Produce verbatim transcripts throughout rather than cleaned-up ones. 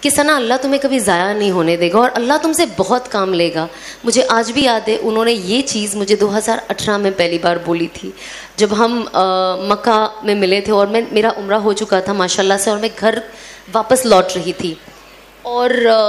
کہ ثنا اللہ تمہیں کبھی ضائع نہیں ہونے دے گا اور اللہ تم سے بہت کام لے گا. مجھے آج بھی یاد ہے انہوں نے یہ چیز مجھے دو ہزار اٹھارہ میں پہلی بار بولی تھی جب ہم مکہ میں ملے تھے اور میں میرا عمرہ ہو چکا تھا ماشاء اللہ سے اور میں گھر واپس لوٹ رہی تھی اور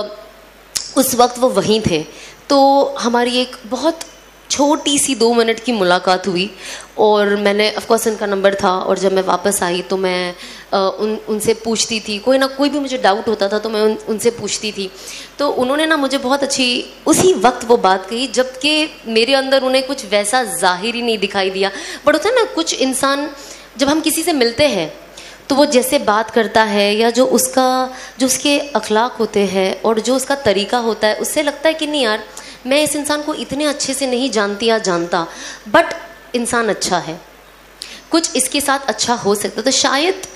اس وقت وہ وہیں تھے. تو ہماری ایک بہت چھوٹی سی دو منٹ کی ملاقات ہوئی اور میں نے آف کورس ان کا نمبر تھا اور جب میں واپس آئی تو میں ان ان سے پوچھتی تھی کوئی نہ کوئی بھی مجھے ڈاؤٹ ہوتا تھا تو میں ان ان سے پوچھتی تھی. تو انہوں نے نا مجھے بہت اچھی اسی وقت وہ بات کہی جب کہ میرے اندر انہیں کچھ ویسا ظاہر ہی نہیں دکھائی دیا. بٹ ہوتا ہے نا کچھ انسان جب ہم کسی سے ملتے ہیں تو وہ جیسے بات کرتا ہے یا جو اس کا جو اس کے اخلاق ہوتے ہیں اور جو اس کا طریقہ ہوتا ہے اس سے لگتا ہے کہ نہیں یار میں اس انسان کو اتنے اچھے سے نہیں جانتی یا جانتا بٹ انسان اچھا ہے, کچھ اس کے ساتھ اچھا ہو سکتا. تو شاید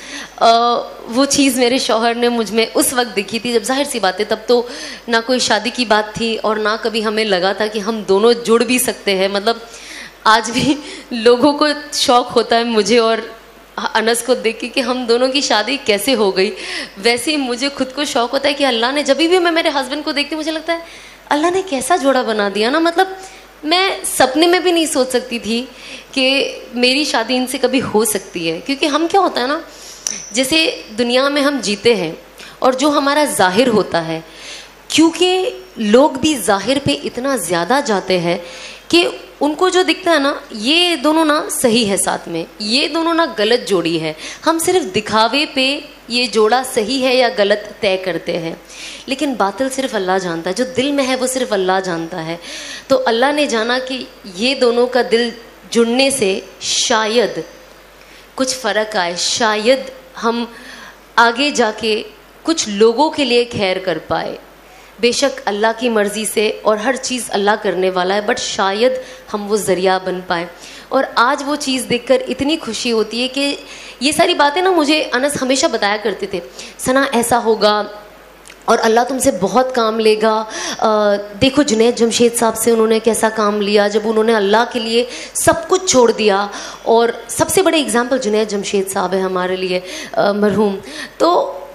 وہ چیز میرے شوہر نے مجھ میں اس وقت دکھی تھی جب ظاہر سی بات ہے تب تو نہ کوئی شادی کی بات تھی اور نہ کبھی ہمیں لگا تھا کہ ہم دونوں جڑ بھی سکتے ہیں. مطلب آج بھی لوگوں کو شوق ہوتا ہے مجھے اور انس کو دیکھ کے کہ ہم دونوں کی شادی کیسے ہو گئی, ویسے ہی مجھے خود کو شوق ہوتا ہے کہ اللہ نے جبھی بھی میں میرے ہسبینڈ کو دیکھتی مجھے لگتا ہے اللہ نے کیسا جوڑا بنا دیا نا. مطلب میں سپنے میں بھی نہیں سوچ سکتی تھی کہ میری شادی ان سے کبھی ہو سکتی ہے. کیونکہ ہم کیا ہوتا ہے نا جیسے دنیا میں ہم جیتے ہیں اور جو ہمارا ظاہر ہوتا ہے کیونکہ لوگ بھی ظاہر پہ اتنا زیادہ جاتے ہیں کہ ان کو جو دکھتا ہے نا یہ دونوں نا صحیح ہے ساتھ میں, یہ دونوں نا غلط جوڑی ہے. ہم صرف دکھاوے پہ یہ جوڑا صحیح ہے یا غلط طے کرتے ہیں لیکن باطل صرف اللہ جانتا ہے, جو دل میں ہے وہ صرف اللہ جانتا ہے. تو اللہ نے جانا کہ یہ دونوں کا دل جڑنے سے شاید کچھ فرق آئے, شاید ہم آگے جا کے کچھ لوگوں کے لیے خیر کر پائے. بے شک اللہ کی مرضی سے اور ہر چیز اللہ کرنے والا ہے بٹ شاید ہم وہ ذریعہ بن پائے. اور آج وہ چیز دیکھ کر اتنی خوشی ہوتی ہے کہ یہ ساری باتیں نا مجھے انس ہمیشہ بتایا کرتے تھے ثنا ایسا ہوگا اور اللہ تم سے بہت کام لے گا. دیکھو جنید جمشید صاحب سے انہوں نے کیسا کام لیا جب انہوں نے اللہ کے لیے سب کچھ چھوڑ دیا. اور سب سے بڑے اگزامپل جنید جمشید صاحب ہے ہمارے لیے مرحوم. تو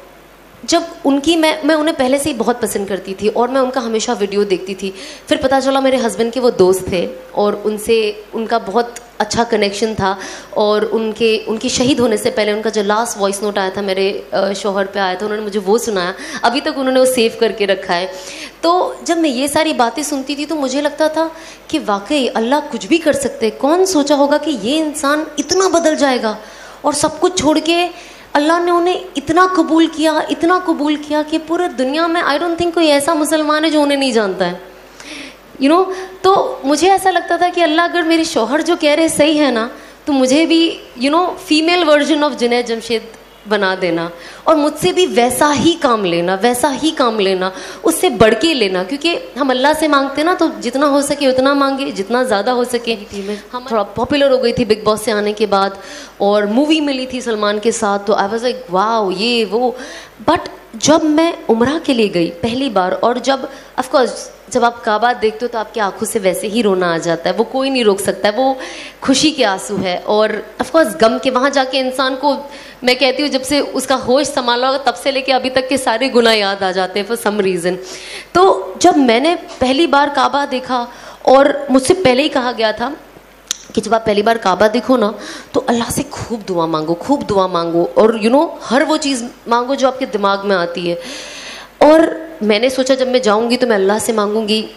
جب ان کی میں میں انہیں پہلے سے ہی بہت پسند کرتی تھی اور میں ان کا ہمیشہ ویڈیو دیکھتی تھی. پھر پتہ چلا میرے ہسبینڈ کے وہ دوست تھے اور ان سے ان کا بہت اچھا کنیکشن تھا اور ان کے ان کی شہید ہونے سے پہلے ان کا جو لاسٹ وائس نوٹ آیا تھا میرے شوہر پہ آیا تھا انہوں نے مجھے وہ سنایا, ابھی تک انہوں نے وہ سیو کر کے رکھا ہے. تو جب میں یہ ساری باتیں سنتی تھی تو مجھے لگتا تھا کہ واقعی اللہ کچھ بھی کر سکتے. کون سوچا ہوگا کہ یہ انسان اتنا بدل جائے گا اور سب کچھ چھوڑ کے اللہ نے انہیں اتنا قبول کیا اتنا قبول کیا کہ پورے دنیا میں آئی ڈونٹ تھنک کوئی ایسا مسلمان ہے جو انہیں نہیں جانتا ہے یو نو. تو مجھے ایسا لگتا تھا کہ اللہ اگر میرے شوہر جو کہہ رہے صحیح ہے نا تو مجھے بھی you know female version of Junaid Jamshed بنا دینا اور مجھ سے بھی ویسا ہی کام لینا ویسا ہی کام لینا اس سے بڑھ کے لینا. کیونکہ ہم اللہ سے مانگتے نا تو جتنا ہو سکے اتنا مانگے, جتنا زیادہ ہو سکے. ہم تھوڑا پاپولر ہو گئی تھی بگ باس سے آنے کے بعد اور مووی ملی تھی سلمان کے ساتھ تو آئی واز لائک واو یہ وہ. بٹ جب میں عمرہ کے لیے گئی پہلی بار اور جب آف کورس جب آپ کعبہ دیکھتے ہو تو آپ کی آنکھوں سے ویسے ہی رونا آ جاتا ہے, وہ کوئی نہیں روک سکتا ہے, وہ خوشی کے آنسو ہے اور آف کورس غم کے. وہاں جا کے انسان کو میں کہتی ہوں جب سے اس کا ہوش سنبھالا ہوگا تب سے لے کے ابھی تک کے سارے گناہ یاد آ جاتے ہیں فار سم ریزن. تو جب میں نے پہلی بار کعبہ دیکھا اور مجھ سے پہلے ہی کہا گیا تھا کہ جب آپ پہلی بار کعبہ دیکھو نا تو اللہ سے خوب دعا مانگو خوب دعا مانگو اور یو نو ہر وہ چیز مانگو جو آپ کے دماغ میں آتی ہے. اور میں نے سوچا جب میں جاؤں گی تو میں اللہ سے مانگوں گی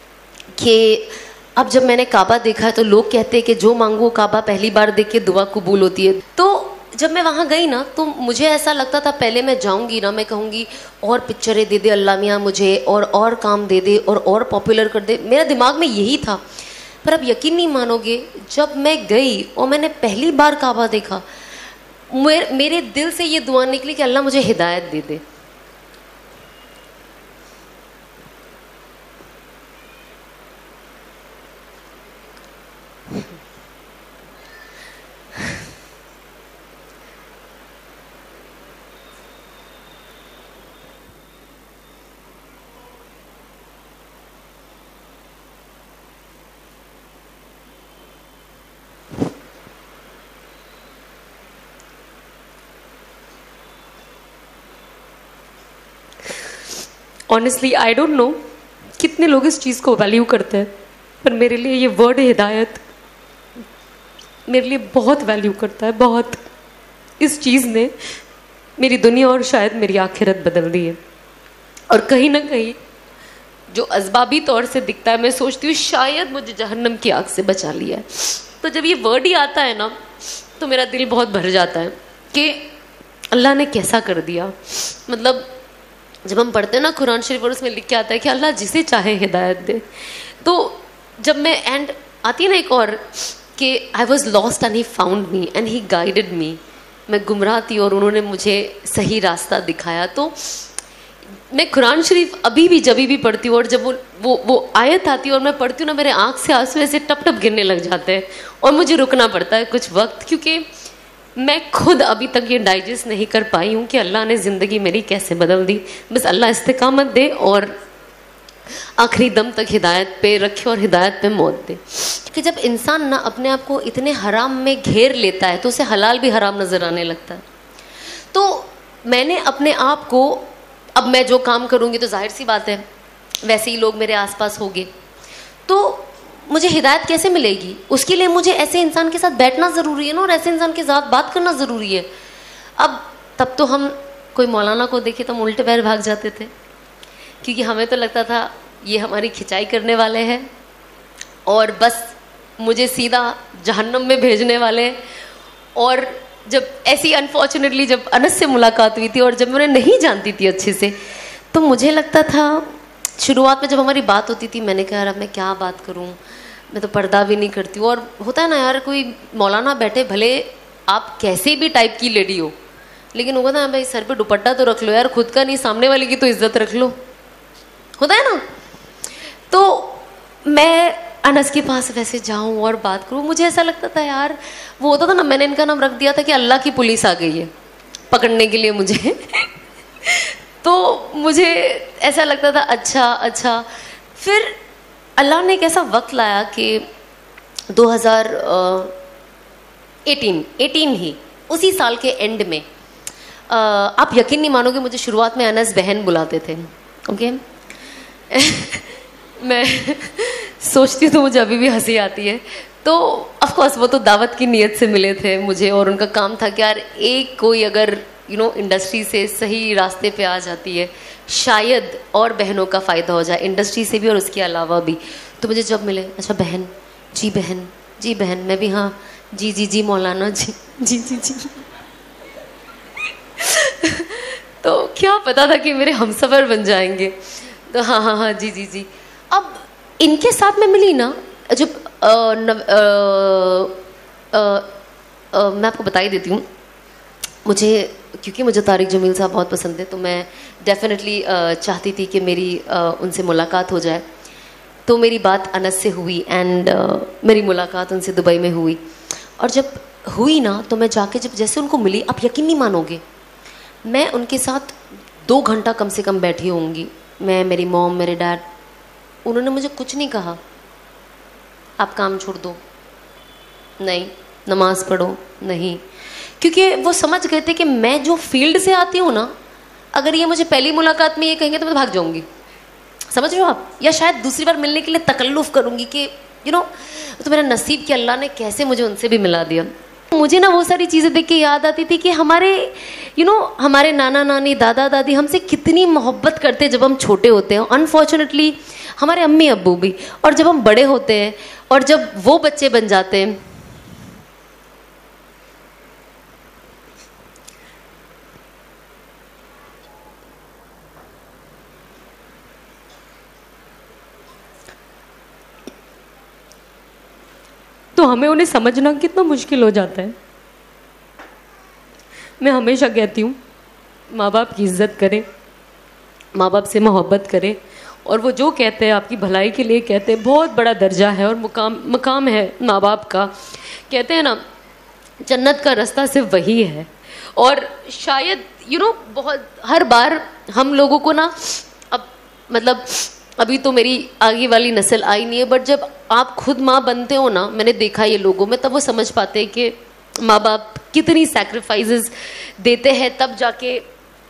کہ اب جب میں نے کعبہ دیکھا ہے تو لوگ کہتے ہیں کہ جو مانگو کعبہ پہلی بار دیکھ کے دعا قبول ہوتی ہے. تو جب میں وہاں گئی نا تو مجھے ایسا لگتا تھا پہلے میں جاؤں گی نا میں کہوں گی اور پکچریں دے دے اللہ میاں مجھے اور اور کام دے دے اور اور پاپولر کر دے. میرا دماغ میں یہی تھا. پر اب یقین نہیں مانو گے جب میں گئی اور میں نے پہلی بار کعبہ دیکھا میرے دل سے یہ دعا نکلی کہ اللہ مجھے ہدایت دے دے. ऑनेस्टली आई डोंट नो कितने लोग इस चीज़ को वैल्यू करते हैं, पर मेरे लिए ये वर्ड हिदायत मेरे लिए बहुत वैल्यू करता है, बहुत। इस चीज़ ने मेरी दुनिया और शायद मेरी आखिरत बदल दी है। और कहीं ना कहीं जो अज़बाबी तौर से दिखता है, मैं सोचती हूँ शायद मुझे जहन्नम की आग से बचा लिया है। तो जब ये वर्ड ही आता है ना, तो मेरा दिल बहुत भर जाता है कि अल्लाह ने कैसा कर दिया। मतलब जब हम पढ़ते हैं ना कुरान शरीफ, और उसमें लिख के आता है कि अल्लाह जिसे चाहे हिदायत दे। तो जब मैं एंड आती है ना एक और कि I was lost and he found me and he guided me, मैं गुमराह थी और उन्होंने मुझे सही रास्ता दिखाया। तो मैं कुरान शरीफ अभी भी जब भी पढ़ती हूँ और जब वो वो वो आयत आती है और मैं पढ़ती हूँ ना, मेरे आँख से आंसू ऐसे टप टप गिरने लग जाते हैं और मुझे रुकना पड़ता है कुछ वक्त, क्योंकि मैं खुद अभी तक ये डाइजेस्ट नहीं कर पाई हूँ कि अल्लाह ने ज़िंदगी मेरी कैसे बदल दी। बस अल्लाह इस्तिकामत दे और आखिरी दम तक हिदायत पे रखे और हिदायत पे मौत दे। कि जब इंसान ना अपने आप को इतने हराम में घेर लेता है तो उसे हलाल भी हराम नज़र आने लगता है। तो मैंने अपने आप को, अब मैं जो काम करूँगी तो जाहिर सी बात है वैसे ही लोग मेरे आसपास होंगे, तो मुझे हिदायत कैसे मिलेगी? उसके लिए मुझे ऐसे इंसान के साथ बैठना ज़रूरी है ना, और ऐसे इंसान के साथ बात करना ज़रूरी है। अब तब तो हम कोई मौलाना को देखे तो हम उल्टे पैर भाग जाते थे, क्योंकि हमें तो लगता था ये हमारी खिंचाई करने वाले हैं और बस मुझे सीधा जहन्नम में भेजने वाले हैं। और जब ऐसी अनफॉर्चुनेटली जब अनस से मुलाकात हुई थी और जब मैं उन्हें नहीं जानती थी अच्छे से, तो मुझे लगता था, शुरुआत में जब हमारी बात होती थी, मैंने कहा यार अब मैं क्या बात करूं, मैं तो पर्दा भी नहीं करती हूँ। और होता है ना यार, कोई मौलाना बैठे, भले आप कैसे भी टाइप की लेडी हो, लेकिन वो कहता है भाई सर पे दुपट्टा तो रख लो यार, खुद का नहीं सामने वाले की तो इज्जत रख लो, होता है ना। तो मैं अनस के पास वैसे जाऊं और बात करूं, मुझे ऐसा लगता था यार, वो होता था ना, मैंने इनका नाम रख दिया था कि अल्लाह की पुलिस आ गई है पकड़ने के लिए मुझे तो मुझे ऐसा लगता था अच्छा अच्छा। फिर अल्लाह ने एक ऐसा वक्त लाया कि दो हज़ार अठारह ही उसी साल के एंड में, आ, आप यकीन नहीं मानोगे, मुझे शुरुआत में अनस बहन बुलाते थे, ओके मैं सोचती हूँ तो मुझे अभी भी हंसी आती है। तो ऑफ कोर्स वो तो दावत की नीयत से मिले थे मुझे, और उनका काम था कि यार एक कोई अगर यू नो इंडस्ट्री से सही रास्ते पे आ जाती है, शायद और बहनों का फ़ायदा हो जाए इंडस्ट्री से भी और उसके अलावा भी। तो मुझे जब मिले, अच्छा बहन, जी बहन, जी बहन, मैं भी हाँ जी जी जी मौलाना जी जी जी जी तो क्या पता था कि मेरे हमसफ़र बन जाएंगे। तो हाँ हाँ हाँ जी जी जी। अब इनके साथ मैं मिली ना, जब आ, न, आ, आ, आ, मैं आपको बता ही देती हूँ, मुझे क्योंकि मुझे तारिक जमील साहब बहुत पसंद है, तो मैं डेफिनेटली चाहती थी कि मेरी आ, उनसे मुलाकात हो जाए। तो मेरी बात अनस से हुई एंड मेरी मुलाकात उनसे दुबई में हुई। और जब हुई ना, तो मैं जाके जब जैसे उनको मिली, आप यकीन नहीं मानोगे, मैं उनके साथ दो घंटा कम से कम बैठी होंगी, मैं, मेरी मॉम, मेरे डैड। उन्होंने मुझे कुछ नहीं कहा, आप काम छोड़ दो, नहीं, नमाज पढ़ो, नहीं, क्योंकि वो समझ गए थे कि मैं जो फील्ड से आती हूँ ना, अगर ये मुझे पहली मुलाकात में ये कहेंगे तो मैं भाग जाऊँगी, समझ रहे हो आप, या शायद दूसरी बार मिलने के लिए तकल्लुफ़ करूँगी कि यू नो तो मेरा नसीब कि अल्लाह ने कैसे मुझे उनसे भी मिला दिया। मुझे ना वो सारी चीज़ें देख के याद आती थी कि हमारे यू नो हमारे नाना नानी, दादा दादी हमसे कितनी मोहब्बत करते जब हम छोटे होते हैं। अनफॉर्चुनेटली हमारे अम्मी अब्बू भी, और जब हम बड़े होते हैं और जब वो बच्चे बन जाते हैं, तो हमें उन्हें समझना कितना मुश्किल हो जाता है। मैं हमेशा कहती हूँ, माँ बाप की इज़्ज़त करें, माँ बाप से मोहब्बत करें, और वो जो कहते हैं आपकी भलाई के लिए कहते हैं, बहुत बड़ा दर्जा है और मुकाम मकाम है माँ बाप का। कहते हैं ना, जन्नत का रास्ता सिर्फ वही है। और शायद यू नो बहुत हर बार हम लोगों को ना, अब मतलब अभी तो मेरी आगे वाली नस्ल आई नहीं है, बट जब आप खुद माँ बनते हो ना, मैंने देखा ये लोगों में, तब वो समझ पाते हैं कि माँ बाप कितनी सैक्रिफाइसेस देते हैं, तब जाके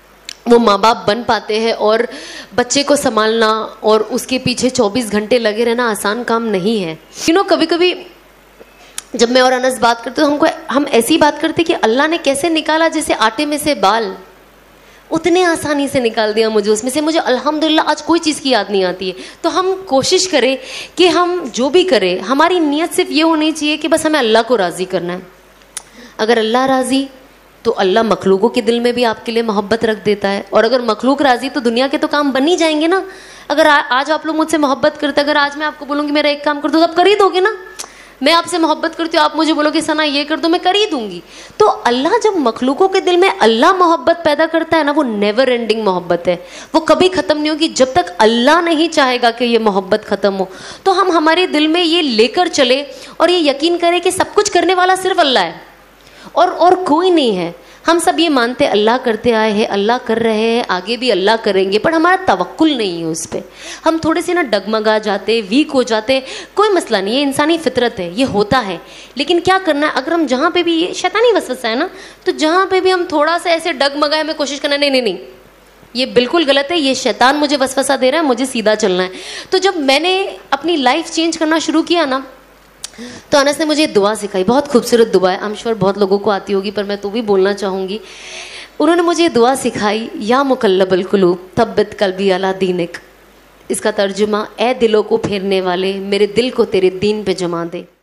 وہ ماں باپ بن پاتے ہیں. اور بچے کو سنبھالنا اور اس کے پیچھے چوبیس گھنٹے لگے رہنا آسان کام نہیں ہے. یو نو کبھی کبھی جب میں اور انس بات کرتے تو ہم کو ہم ایسی بات کرتے کہ اللہ نے کیسے نکالا جیسے آٹے میں سے بال, اتنے آسانی سے نکال دیا مجھے اس میں سے. مجھے الحمدللہ آج کوئی چیز کی یاد نہیں آتی ہے. تو ہم کوشش کریں کہ ہم جو بھی کریں ہماری نیت صرف یہ ہونی چاہیے کہ بس ہمیں اللہ کو راضی کرنا ہے. اگر اللہ راضی تو اللہ مخلوقوں کے دل میں بھی آپ کے لیے محبت رکھ دیتا ہے, اور اگر مخلوق راضی تو دنیا کے تو کام بن ہی جائیں گے نا. اگر آج آپ لوگ مجھ سے محبت کرتے, اگر آج میں آپ کو بولوں گی میرا ایک کام کر دو تو آپ کر ہی دو گے نا. میں آپ سے محبت کرتی ہوں, آپ مجھے بولو کہ ثنا یہ کر دو, میں کر ہی دوں گی. تو اللہ جب مخلوقوں کے دل میں اللہ محبت پیدا کرتا ہے نا, وہ نیور اینڈنگ محبت ہے, وہ کبھی ختم نہیں ہوگی جب تک اللہ نہیں چاہے گا کہ یہ محبت ختم ہو. تو ہم ہمارے دل میں یہ لے کر چلے اور یہ یقین کریں کہ سب کچھ کرنے والا صرف اللہ ہے اور اور کوئی نہیں ہے. ہم سب یہ مانتے اللہ کرتے آئے ہیں, اللہ کر رہے ہیں, آگے بھی اللہ کریں گے, پر ہمارا توکل نہیں ہے اس پہ. ہم تھوڑے سے نا ڈگمگا جاتے, ویک ہو جاتے. کوئی مسئلہ نہیں, یہ انسانی فطرت ہے, یہ ہوتا ہے. لیکن کیا کرنا ہے, اگر ہم جہاں پہ بھی, یہ شیطانی وسوسہ ہے نا, تو جہاں پہ بھی ہم تھوڑا سا ایسے ڈگمگائے ہمیں کوشش کرنا نہیں نہیں نہیں یہ بالکل غلط ہے, یہ شیطان مجھے وسوسہ دے رہا ہے, مجھے سیدھا چلنا ہے. تو جب میں نے اپنی لائف چینج کرنا شروع کیا نا, تو انس نے مجھے دعا سکھائی, بہت خوبصورت دعا ہے, آئی ایم شیور بہت لوگوں کو آتی ہوگی, پر میں تو بھی بولنا چاہوں گی. انہوں نے مجھے دعا سکھائی, یا مقلب القلوب ثبت قلبی علی دینک. اس کا ترجمہ, اے دلوں کو پھیرنے والے میرے دل کو تیرے دین پہ جما دے.